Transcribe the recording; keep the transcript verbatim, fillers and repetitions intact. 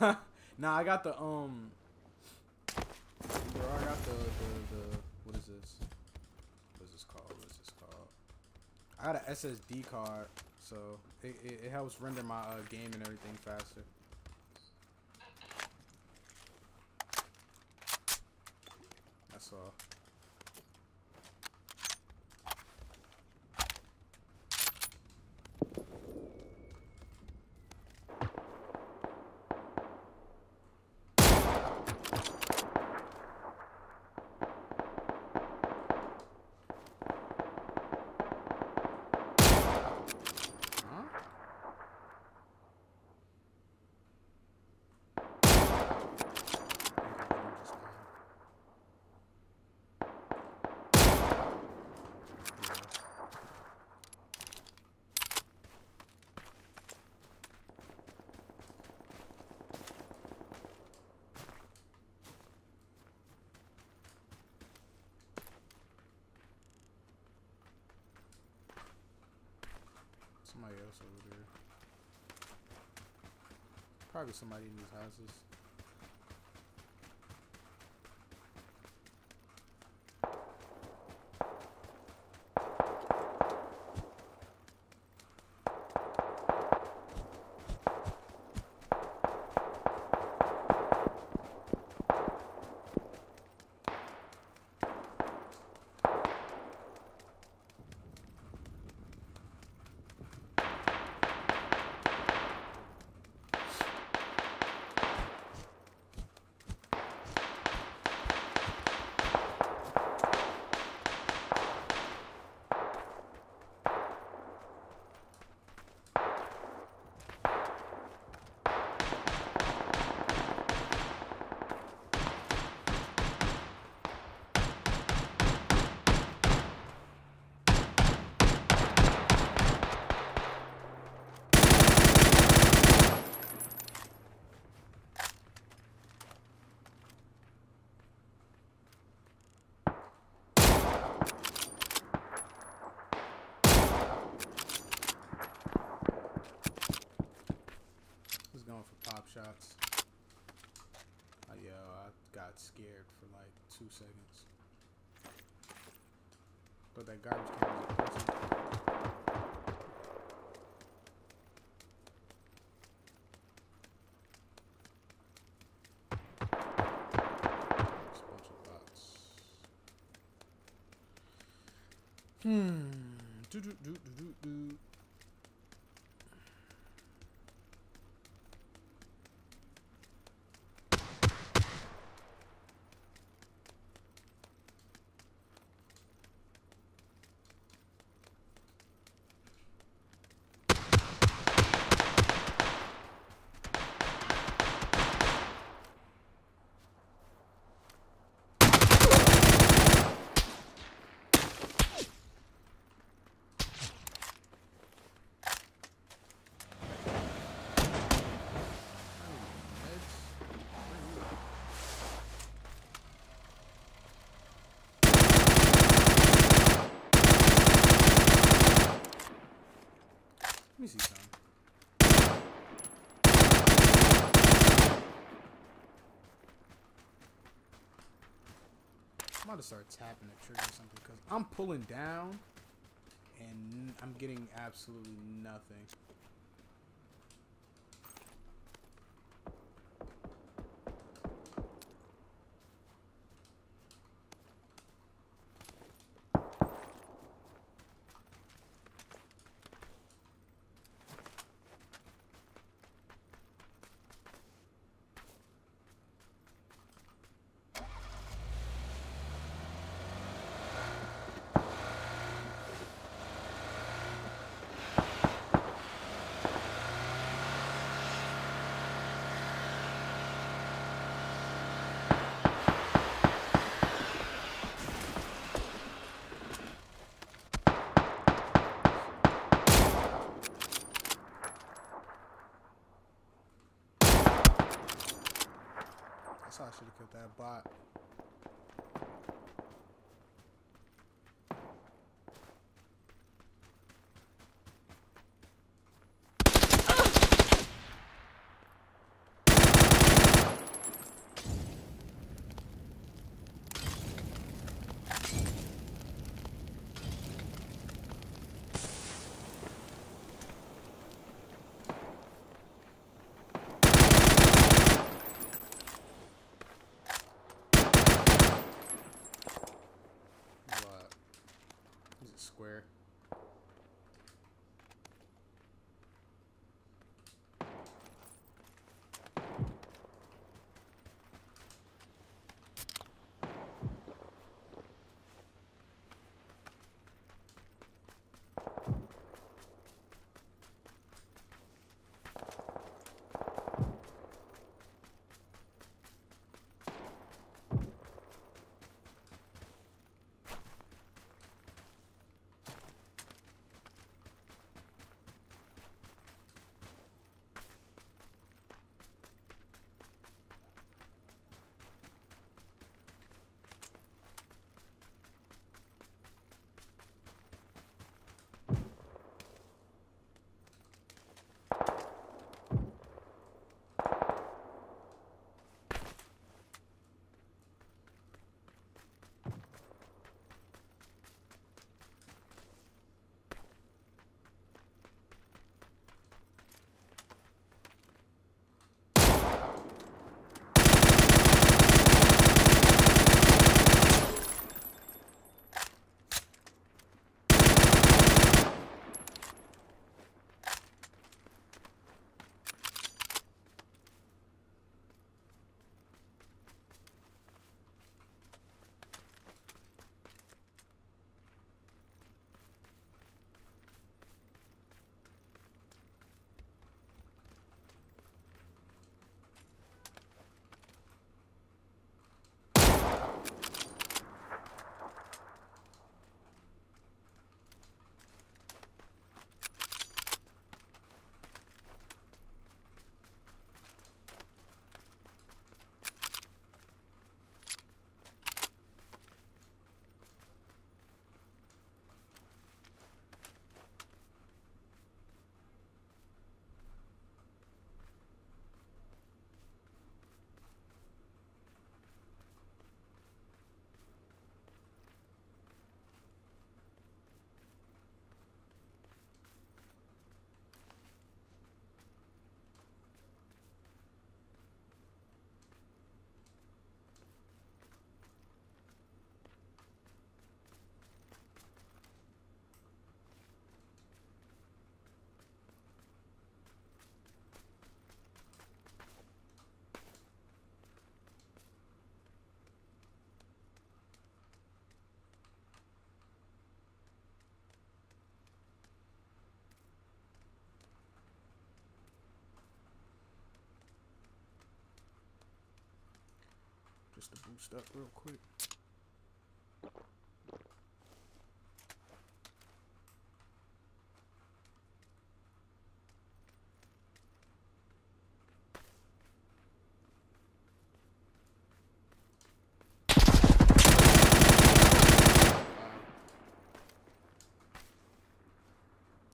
Nah, I got the um. Bro, I got the, the the what is this? What is this called? What is this called? I got an S S D card, so it it, it helps render my uh, game and everything faster. That's all. Somebody else over there. Probably somebody in these houses. Shots. Uh, yo, I got scared for like two seconds. Thought that garbage can was a person. Just a bunch of bots. Hmm. Do do do do do do. Let me see something. I'm about to start tapping the trigger or something because I'm pulling down and I'm getting absolutely nothing. I should have killed that bot. this to boost up real quick.